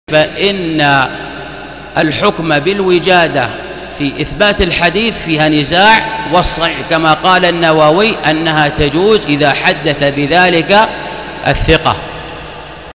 فإن الحكم بالوجادة في إثبات الحديث فيها نزاع، والصحيح كما قال النووي أنها تجوز إذا حدث بذلك الثقة.